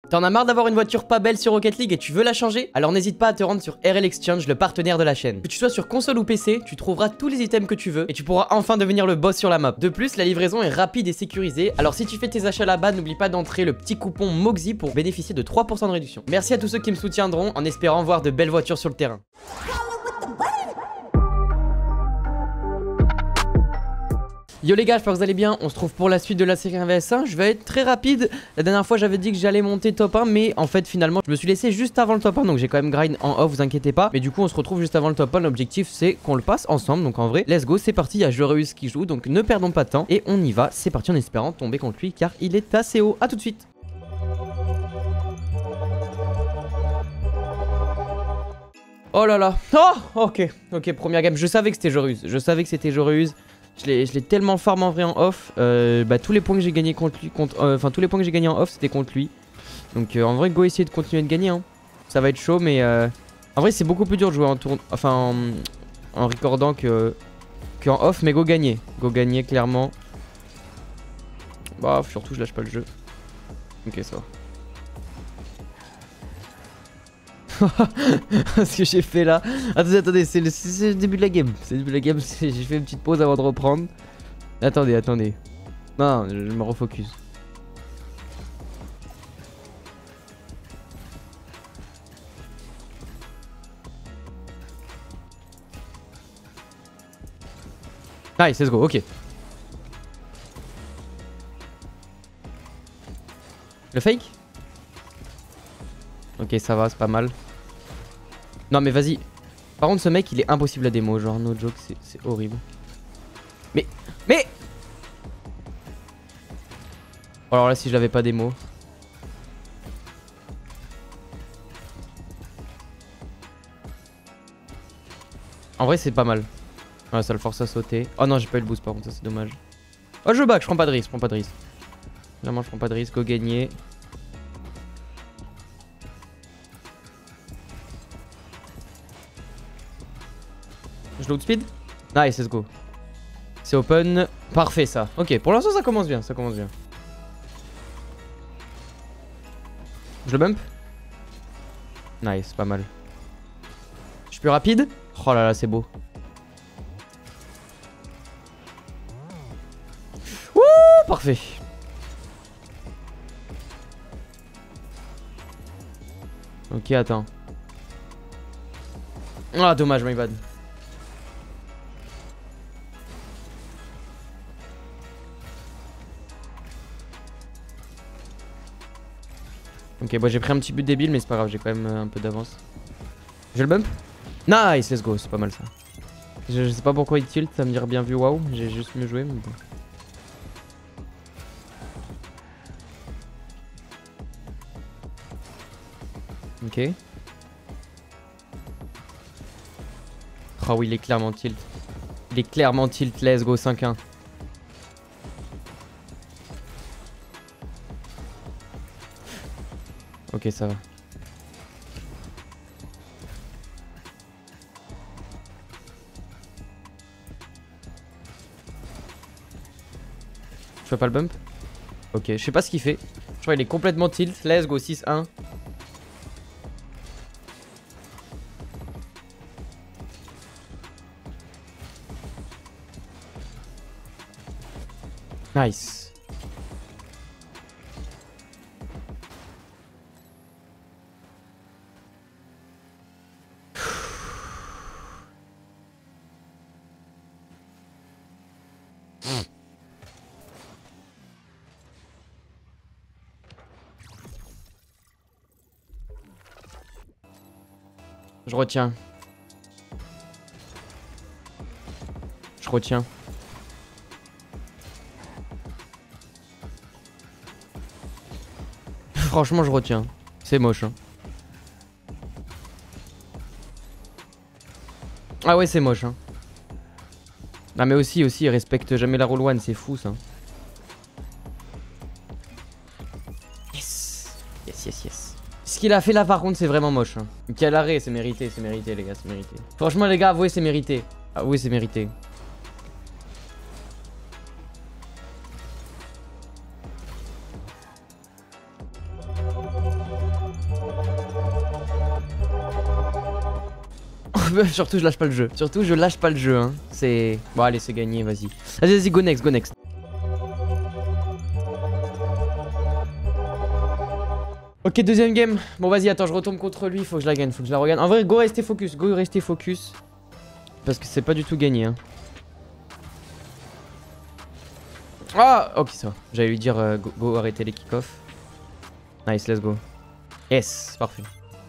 T'en as marre d'avoir une voiture pas belle sur Rocket League et tu veux la changer? Alors n'hésite pas à te rendre sur RL Exchange, le partenaire de la chaîne. Que tu sois sur console ou PC, tu trouveras tous les items que tu veux et tu pourras enfin devenir le boss sur la map. De plus, la livraison est rapide et sécurisée. Alors si tu fais tes achats là-bas, n'oublie pas d'entrer le petit coupon MOXY pour bénéficier de 3% de réduction. Merci à tous ceux qui me soutiendront en espérant voir de belles voitures sur le terrain. Yo les gars, j'espère que vous allez bien, on se trouve pour la suite de la série 1vs1, je vais être très rapide. La dernière fois j'avais dit que j'allais monter top 1, mais en fait finalement je me suis laissé juste avant le top 1, donc j'ai quand même grind en off, vous inquiétez pas. Mais du coup on se retrouve juste avant le top 1, l'objectif c'est qu'on le passe ensemble, donc en vrai, let's go, c'est parti, il y a Joreus qui joue, donc ne perdons pas de temps. Et on y va, c'est parti en espérant tomber contre lui car il est assez haut, à tout de suite. Oh là là, oh ok, première game, je savais que c'était Joreus, Je l'ai tellement farm en vrai en off. Tous les points que j'ai gagnés contre lui, tous les points que j'ai gagnés en off, c'était contre lui. Donc en vrai, go essayer de continuer de gagner. Hein. Ça va être chaud, mais en vrai, c'est beaucoup plus dur de jouer en tour, en recordant qu'en off, mais go gagner clairement. Bah surtout, je lâche pas le jeu. Ok, ça va. Ce que j'ai fait là. Attendez, c'est le début de la game. C'est le début de la game. J'ai fait une petite pause avant de reprendre. Attendez. Non, je me refocus. Nice, let's go, ok. Le fake? Ok, ça va, c'est pas mal. Non mais vas-y. Par contre ce mec il est impossible à démo. Genre no joke, c'est horrible. Mais alors là si je l'avais pas démo. En vrai c'est pas mal. Ouais, ça le force à sauter. Oh non j'ai pas eu le boost par contre, ça c'est dommage. Oh je back, je prends pas de risque, Vraiment je prends pas de risque, go gagner. Je load speed. Nice, let's go. C'est open. Parfait ça. Ok, pour l'instant ça commence bien, Je le bump. Nice, pas mal. Je suis plus rapide. Oh là là, c'est beau. Wouh, parfait. Ok, attends. Ah, dommage, my bad. Ok, bon j'ai pris un petit but débile mais c'est pas grave, j'ai quand même un peu d'avance. Je le bump. Nice, let's go, c'est pas mal ça. Je sais pas pourquoi il tilt, ça me dirait bien vu, waouh, j'ai juste mieux joué mais bon. Ok. Oh oui, il est clairement tilt. Let's go, 5-1. Ok, ça va. Je fais pas le bump. Ok, je sais pas ce qu'il fait. Je crois qu'il est complètement tilt. Let's go, 6-1. Nice. Je retiens. Franchement, je retiens. C'est moche. Hein. Ah ouais, c'est moche. Hein. Ah mais aussi, il respecte jamais la roll one, c'est fou ça. Yes. Ce qu'il a fait là par contre c'est vraiment moche. Hein. Quel arrêt, c'est mérité les gars, c'est mérité. Franchement les gars, avouez c'est mérité. Avouez c'est mérité. Surtout je lâche pas le jeu. Surtout je lâche pas le jeu hein. C'est... Bon allez c'est gagné, vas-y. Vas-y, go next, go next. Ok, deuxième game. Bon vas-y, attends, je retombe contre lui, faut que je la gagne, faut que je la regagne. En vrai, go rester focus, go rester focus. Parce que c'est pas du tout gagné hein. Ah ok ça va. J'allais lui dire go arrêter les kick-off. Nice, let's go. Yes, parfait.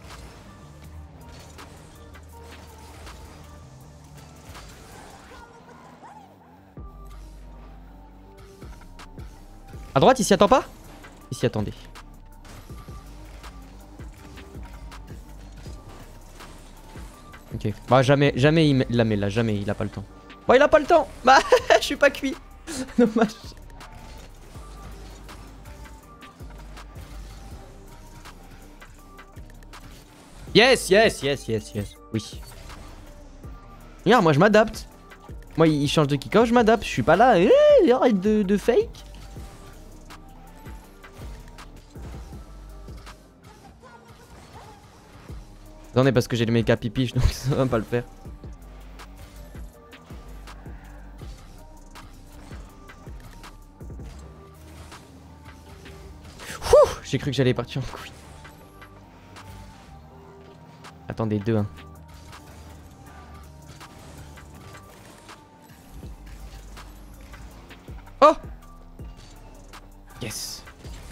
À droite, il s'y attend pas? Il s'y attendait. Ok. Bah jamais il la met là, jamais, il a pas le temps. Bah il a pas le temps. Bah je suis pas cuit. Dommage. Yes. Oui. Regarde, moi je m'adapte. Moi il change de kick-off, je m'adapte. Je suis pas là. Arrête de fake. Attendez parce que j'ai le méca pipiche donc ça va pas le faire. J'ai cru que j'allais partir en couille. Attendez, 2-1. Oh! Yes!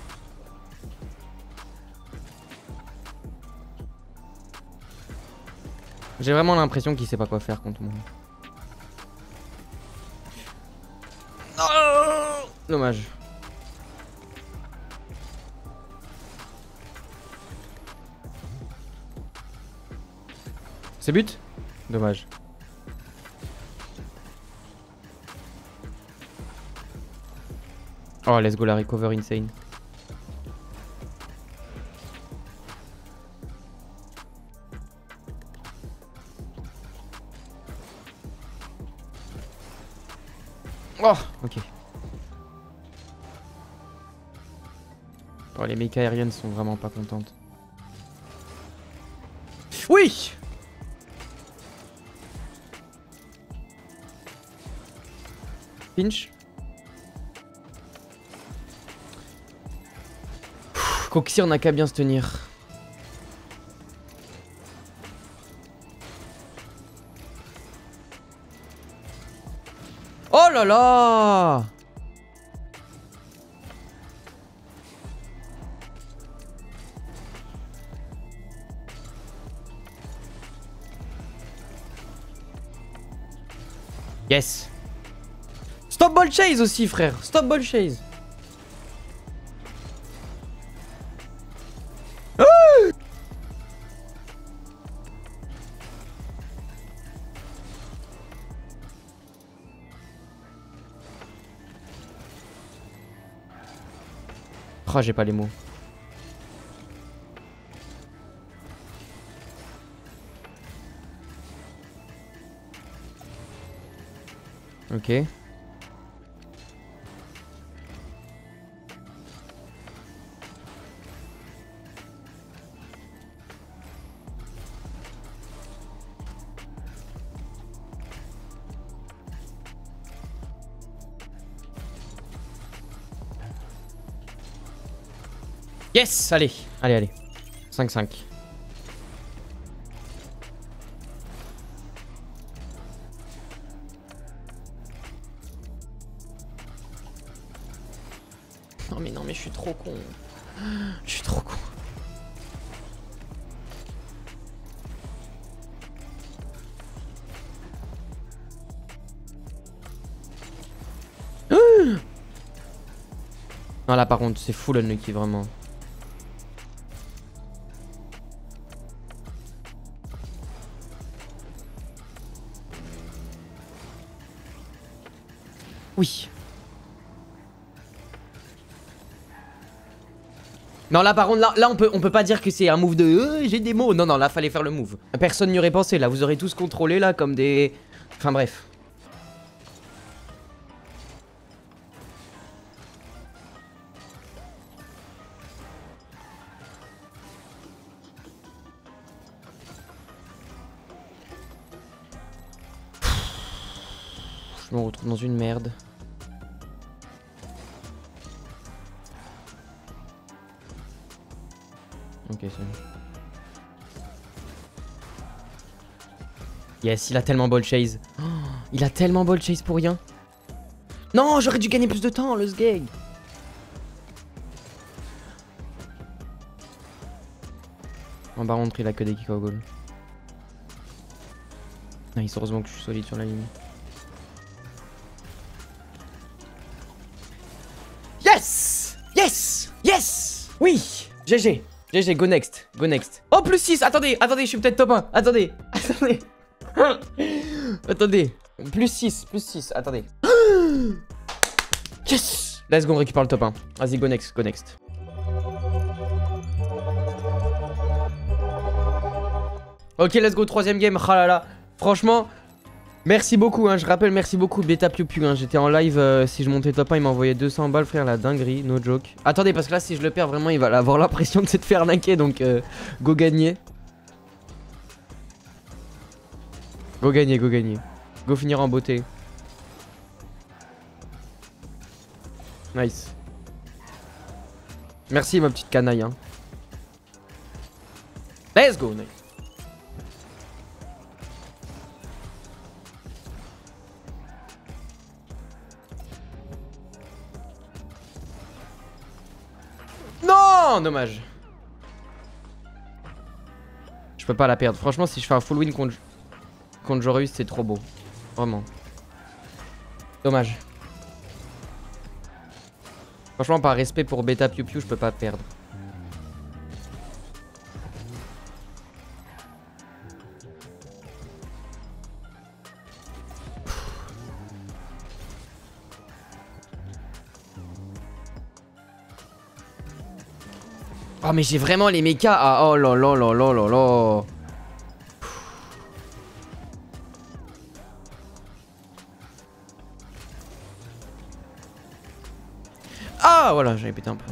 J'ai vraiment l'impression qu'il sait pas quoi faire contre moi. Oh! Dommage. C'est but? Dommage. Oh, let's go la recover insane. Oh, ok. Oh, les mecs aériennes sont vraiment pas contentes. Oui! Pinch. Coxy, on a qu'à bien se tenir. Oh là là! Yes. Stop ball chase aussi, frère. Stop ball chase. Oh, j'ai pas les mots. Ok. Yes, allez, allez. 5-5. Non mais je suis trop con. Je suis trop con. Non là par contre c'est full unlucky vraiment. Oui. Non là par contre là on peut pas dire que c'est un move de j'ai des mots. Non là fallait faire le move. Personne n'y aurait pensé là, vous aurez tous contrôlé là comme des... Enfin bref. Je me retrouve dans une merde. Ok, c'est bon. Yes, il a tellement ball chase. Oh, il a tellement ball chase pour rien. Non, j'aurais dû gagner plus de temps, le sgeg. En par contre, il a que des kick au goal. Nice, heureusement que je suis solide sur la ligne. Yes! Yes! Yes! Oui! GG! GG, go next! Go next! Oh, plus 6! Attendez, attendez, je suis peut-être top 1! Attendez! Attendez! Attendez! Plus 6, attendez. Yes! Let's go, on récupère le top 1. Vas-y, go next, go next. Ok, let's go, troisième game. Ah là là. Franchement, merci beaucoup, hein. Je rappelle, merci beaucoup, Beta Piu Piu, hein. J'étais en live, si je montais top 1, il m'a envoyé 200 balles, frère, la dinguerie, no joke. Attendez, parce que là, si je le perds, vraiment, il va avoir l'impression de se faire arnaquer, donc go gagner. Go gagner, go gagner. Go finir en beauté. Nice. Merci, ma petite canaille, hein. Let's go, nice. Non, dommage. Je peux pas la perdre. Franchement, si je fais un full win contre Joreus, c'est trop beau. Vraiment. Dommage. Franchement, par respect pour Beta Piu Piu, je peux pas perdre. Oh, mais j'ai vraiment les mechas. Ah, oh là là là là là là. Ah, voilà, j'avais pété un peu.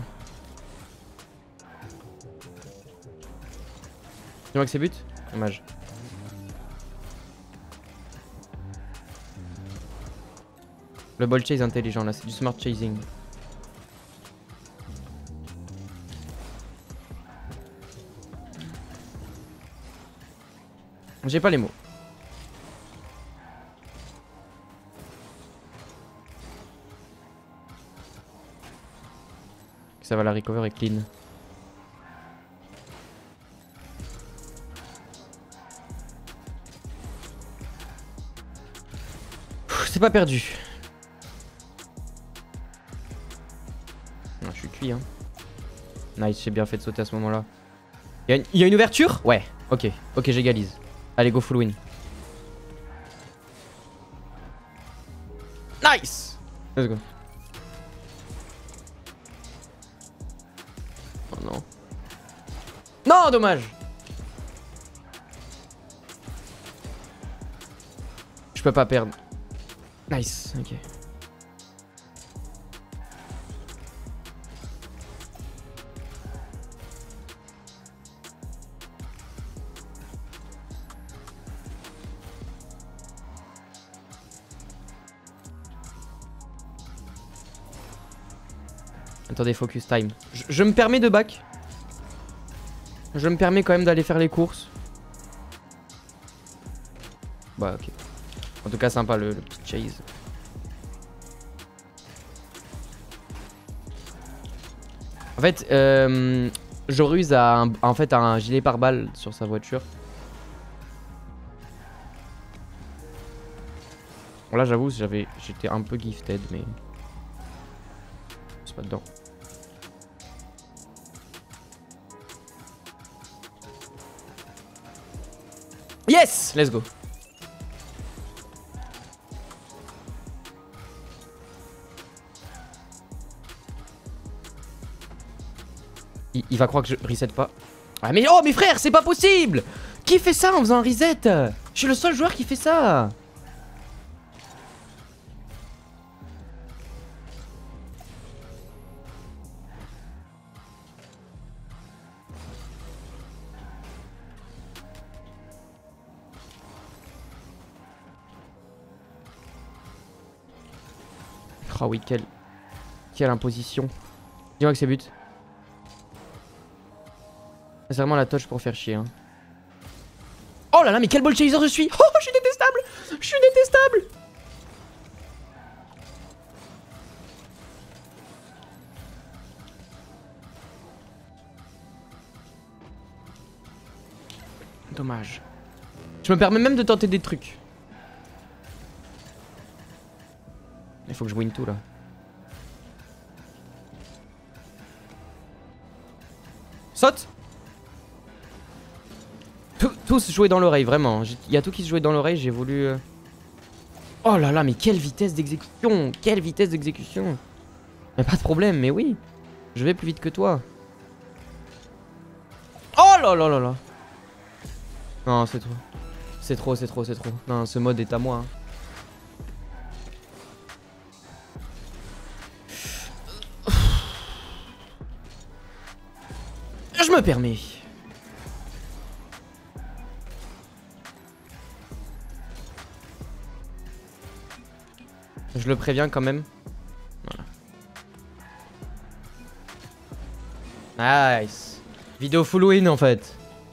Tu vois que c'est but? Dommage. Le ball chase intelligent là, c'est du smart chasing. J'ai pas les mots. Ça va, la recover est clean. C'est pas perdu. Non, je suis cuit, hein. Nice, j'ai bien fait de sauter à ce moment-là. Il y a une ouverture? Ouais, ok, ok, j'égalise. Allez, go full win. Nice! Let's go. Oh non. Non, dommage! Je peux pas perdre. Nice, ok. Attendez, focus time. Je me permets de back. Je me permets quand même d'aller faire les courses. Bah, ok. En tout cas, sympa le petit chase. En fait, Joreus a en fait un gilet pare-balles sur sa voiture. Bon, là, j'avoue, j'étais un peu gifted, mais c'est pas dedans. Yes! Let's go. Il va croire que je reset pas. Ah mais oh mes frères, c'est pas possible! Qui fait ça en faisant un reset? Je suis le seul joueur qui fait ça. Oh oui, quelle imposition. Dis-moi que c'est but. C'est vraiment la touche pour faire chier. Hein. Oh là là, mais quel ball chaser je suis. Oh, je suis détestable. Je suis détestable. Dommage. Je me permets même de tenter des trucs. Il faut que je win tout là. Saute. Tout se jouait dans l'oreille, vraiment. Il y a tout qui se jouait dans l'oreille, j'ai voulu... Oh là là, mais quelle vitesse d'exécution. Quelle vitesse d'exécution. Mais pas de problème, mais oui. Je vais plus vite que toi. Oh là là là là. Non, c'est trop. C'est trop, c'est trop, c'est trop. Non, ce mode est à moi. Hein. Je me permets. Je le préviens quand même. Voilà. Nice. Vidéo full win en fait.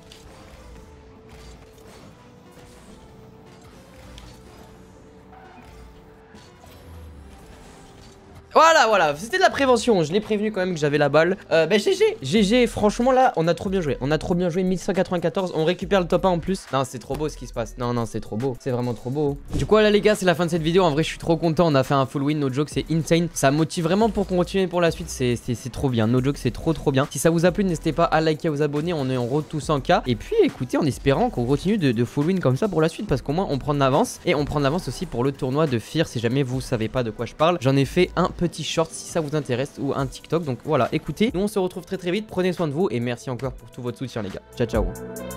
Voilà, c'était de la prévention. Je l'ai prévenu quand même que j'avais la balle. GG, franchement là, on a trop bien joué. 1194, on récupère le top 1 en plus. Non, c'est trop beau ce qui se passe. Non, c'est trop beau. C'est vraiment trop beau. Du coup, là les gars, c'est la fin de cette vidéo. En vrai, je suis trop content. On a fait un full win. No joke, c'est insane. Ça motive vraiment pour continuer pour la suite. C'est trop bien. No joke, c'est trop bien. Si ça vous a plu, n'hésitez pas à liker, à vous abonner. On est en road to 100K. Et puis, écoutez, en espérant qu'on continue de full win comme ça pour la suite. Parce qu'au moins, on prend de l'avance. Et on prend de l'avance aussi pour le tournoi de Fear. Si jamais vous savez pas de quoi je parle, j'en ai fait un petit short si ça vous intéresse ou un TikTok. Donc voilà, écoutez, nous on se retrouve très vite. Prenez soin de vous et merci encore pour tout votre soutien les gars. Ciao ciao.